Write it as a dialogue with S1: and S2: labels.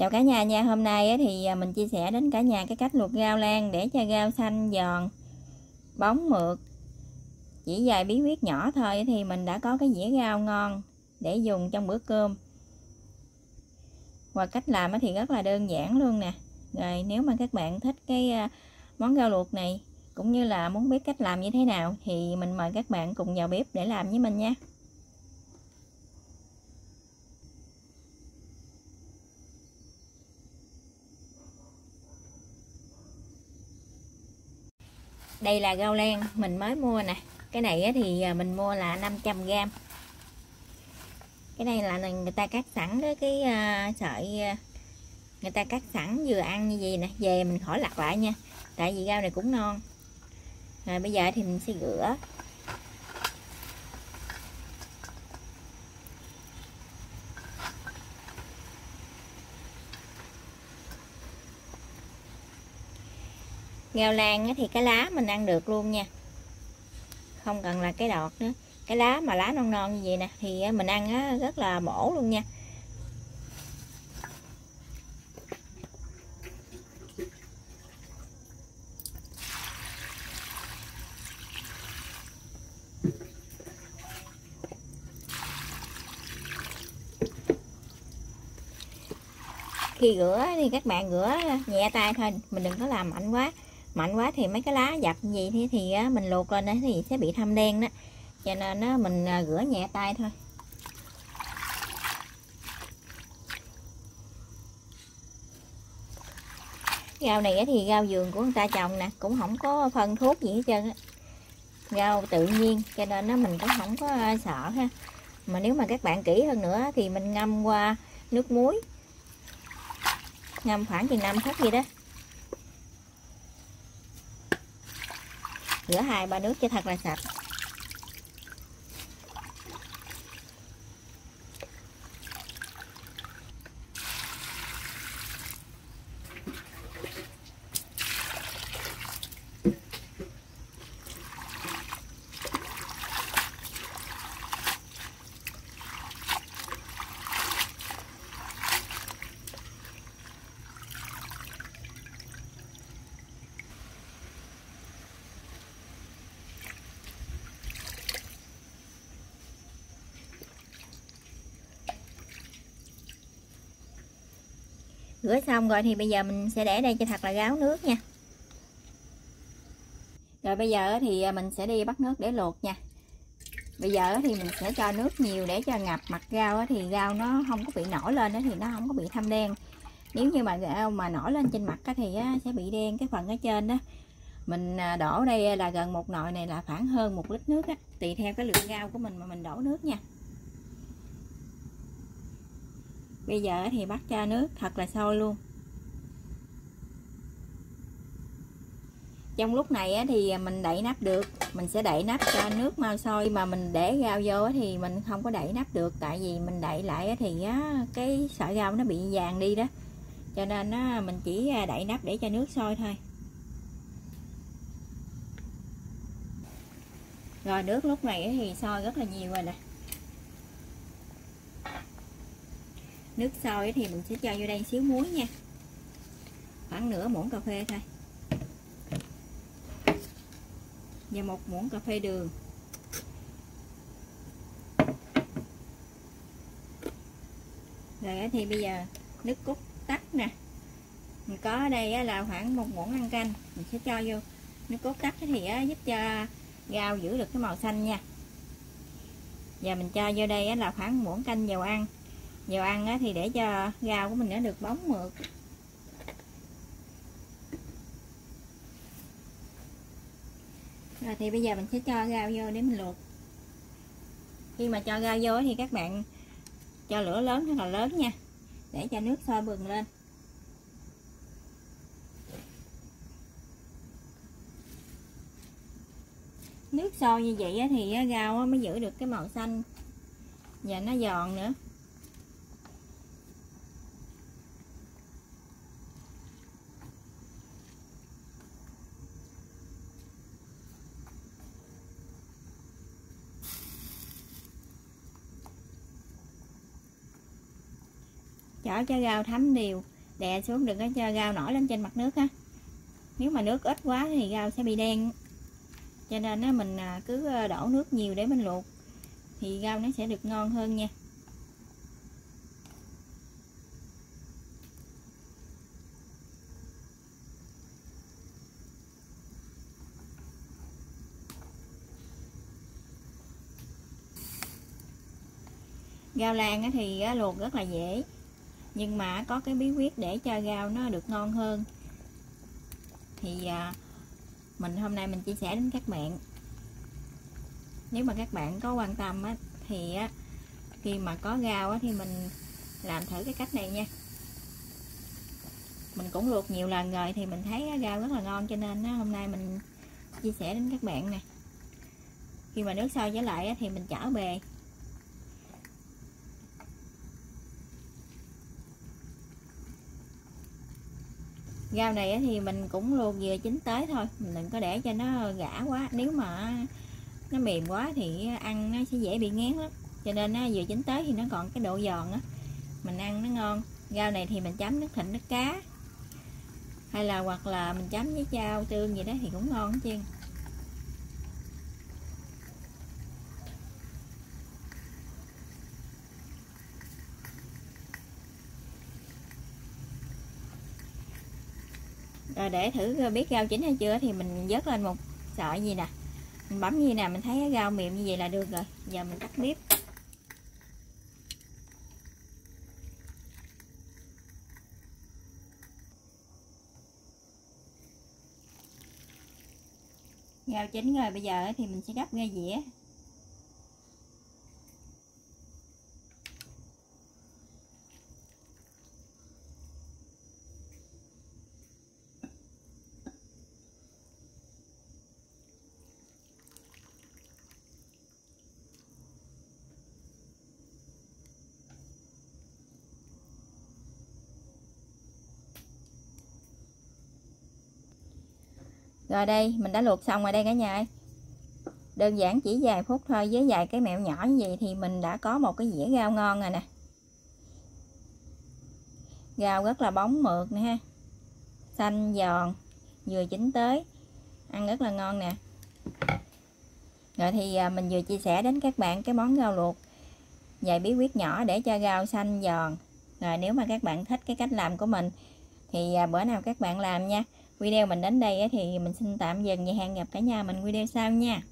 S1: Chào cả nhà nha. Hôm nay thì mình chia sẻ đến cả nhà cái cách luộc rau lang để cho rau xanh giòn, bóng mượt. Chỉ vài bí quyết nhỏ thôi thì mình đã có cái dĩa rau ngon để dùng trong bữa cơm. Và cách làm thì rất là đơn giản luôn nè. Rồi nếu mà các bạn thích cái món rau luộc này cũng như là muốn biết cách làm như thế nào thì mình mời các bạn cùng vào bếp để làm với mình nha. Đây là rau lang mình mới mua nè. Cái này thì mình mua là 500g. Cái này là người ta cắt sẵn cái sợi, người ta cắt sẵn vừa ăn như vậy nè. Về mình khỏi lặt lại nha, tại vì rau này cũng non. Rồi bây giờ thì mình sẽ rửa. Rau lang thì cái lá mình ăn được luôn nha, không cần là cái đọt nữa. Cái lá mà lá non non như vậy nè thì mình ăn rất là bổ luôn nha. Khi rửa thì các bạn rửa nhẹ tay thôi, mình đừng có làm mạnh quá. Mạnh quá thì mấy cái lá dập gì thì mình luộc lên thì sẽ bị thâm đen đó. Cho nên mình rửa nhẹ tay thôi. Rau này thì rau vườn của người ta trồng nè, cũng không có phân thuốc gì hết trơn á. Rau tự nhiên cho nên mình cũng không có sợ ha. Mà nếu mà các bạn kỹ hơn nữa thì mình ngâm qua nước muối, ngâm khoảng chừng 5 phút gì đó. Rửa 2-3 nước cho thật là sạch. Rửa xong rồi thì bây giờ mình sẽ để đây cho thật là ráo nước nha. Rồi bây giờ thì mình sẽ đi bắt nước để luộc nha. Bây giờ thì mình sẽ cho nước nhiều để cho ngập mặt rau thì rau nó không có bị nổi lên thì nó không có bị thâm đen. Nếu như mà rau mà nổi lên trên mặt thì sẽ bị đen cái phần ở trên đó. Mình đổ đây là gần một nồi này là khoảng hơn 1 lít nước á, tùy theo cái lượng rau của mình mà mình đổ nước nha. Bây giờ thì bắt cho nước thật là sôi luôn. Trong lúc này thì mình đậy nắp được, mình sẽ đậy nắp cho nước mau sôi. Mà mình để rau vô thì mình không có đậy nắp được, tại vì mình đậy lại thì cái sợi rau nó bị vàng đi đó. Cho nên mình chỉ đậy nắp để cho nước sôi thôi. Rồi nước lúc này thì sôi rất là nhiều rồi nè. Nước sôi thì mình sẽ cho vô đây xíu muối nha, khoảng nửa muỗng cà phê thôi, và 1 muỗng cà phê đường. Rồi thì bây giờ nước cốt tắc nè, mình có ở đây là khoảng 1 muỗng ăn canh, mình sẽ cho vô. Nước cốt tắc thì giúp cho rau giữ được cái màu xanh nha. Và mình cho vô đây là khoảng 1 muỗng canh dầu ăn. Dầu ăn thì để cho rau của mình nó được bóng mượt. Rồi thì bây giờ mình sẽ cho rau vô để mình luộc. Khi mà cho rau vô thì các bạn cho lửa lớn thật là lớn nha, để cho nước sôi bừng lên. Nước sôi như vậy thì rau mới giữ được cái màu xanh và nó giòn nữa. chảo cho rau thấm đều. đè xuống, đừng có cho rau nổi lên trên mặt nước ha. Nếu mà nước ít quá thì rau sẽ bị đen, cho nên á, mình cứ đổ nước nhiều để mình luộc thì rau nó sẽ được ngon hơn nha. Rau lan thì luộc rất là dễ, nhưng mà có cái bí quyết để cho rau nó được ngon hơn thì mình hôm nay mình chia sẻ đến các bạn. Nếu mà các bạn có quan tâm thì khi mà có rau thì mình làm thử cái cách này nha. Mình cũng luộc nhiều lần rồi thì mình thấy rau rất là ngon, cho nên hôm nay mình chia sẻ đến các bạn nè. Khi mà nước sôi trở lại thì mình chở bề. Rau này thì mình cũng luộc vừa chín tới thôi, mình đừng có để cho nó rã quá, nếu mà nó mềm quá thì ăn nó sẽ dễ bị ngán lắm. Cho nên vừa chín tới thì nó còn cái độ giòn á, mình ăn nó ngon. Rau này thì mình chấm nước thịt, nước cá, hay là hoặc là mình chấm với chao tương gì đó thì cũng ngon hết trơn. Rồi để thử biết rau chín hay chưa thì mình vớt lên một sợi gì nè, mình bấm như nè, mình thấy rau mềm như vậy là được rồi. Giờ mình tắt bếp. Rau chín rồi, bây giờ thì mình sẽ gấp ra dĩa. Rồi đây, mình đã luộc xong rồi đây cả nhà ơi. Đơn giản chỉ vài phút thôi, với vài cái mẹo nhỏ như vậy thì mình đã có một cái dĩa rau ngon rồi nè. Rau rất là bóng mượt nè ha, xanh giòn, vừa chín tới, ăn rất là ngon nè. Rồi thì mình vừa chia sẻ đến các bạn cái món rau luộc, vài bí quyết nhỏ để cho rau xanh giòn. Rồi nếu mà các bạn thích cái cách làm của mình thì bữa nào các bạn làm nha. Video mình đến đây thì mình xin tạm dừng và hẹn gặp cả nhà mình video sau nha.